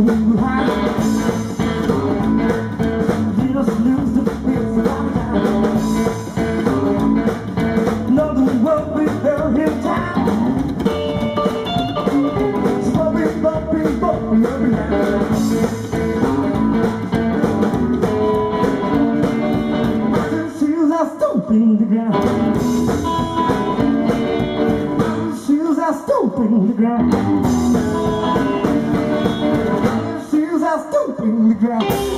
high. Just lose the feels of time. Know the world without him time. Bumping, bumping, bumping every night. Shoes are stomping the ground. Shoes are stomping the ground. Shoes are stomping the ground.